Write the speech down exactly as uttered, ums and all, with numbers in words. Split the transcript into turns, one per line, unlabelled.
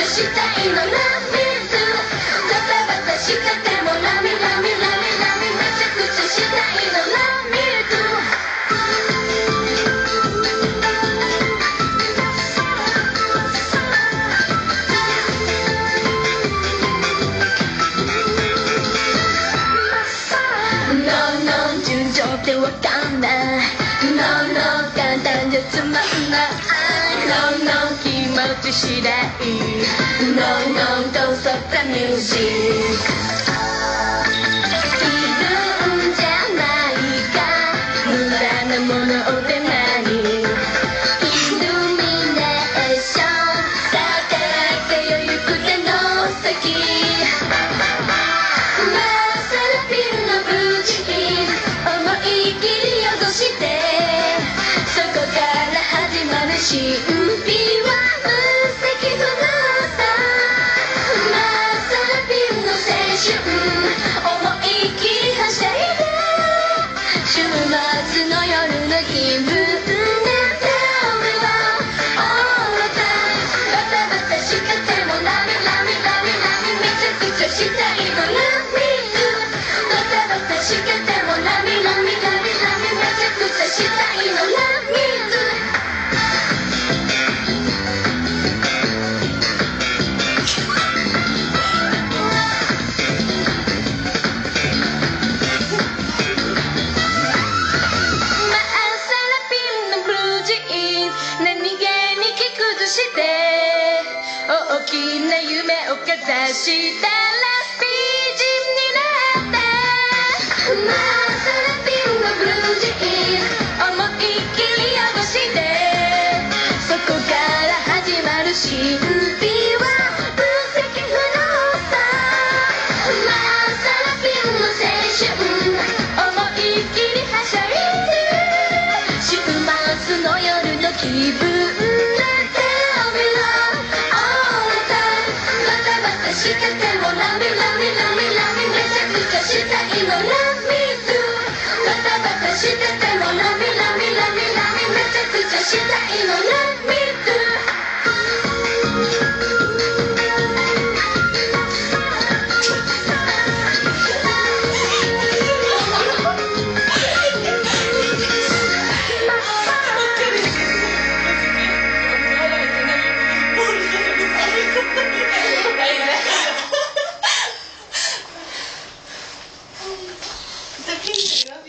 ちゃしたいのラミズバタバタしててもラミラミラミラミめちゃくちゃしたいのラミズノンノン順調ってわかんないノンノン簡単じゃつまんないノンノン気持ち次第ノンノンdon't stop the musicいるんじゃないか無駄なものを手間にイルミネーションさあ輝いて余裕くての先マーサルピルのブルージー思い切り汚してそこから始まる神秘は無責不能さマーサルピルの青春思い切りはしゃいで週末の夜の気分なんて俺はall the timeバタバタしててもラミラミラミラミめちゃくちゃしたいのラミズバタバタしててもラミラミラミラミめちゃくちゃしたいのラミズまあサラピンのブルージーン何気に着崩して大きな夢をかざしたら美人になってまあサラピンのブルージーン思いっきり汚してそこから始まる神秘は無責不能さまあサラピンの青春思いっきりはしゃいで週末の夜の気分なんて俺はall the timeバタバタしててもラミラミラミラミめちゃくちゃしたいのラミズバタバタしててもラミラミラミラミめちゃくちゃしたいのラミズ
Está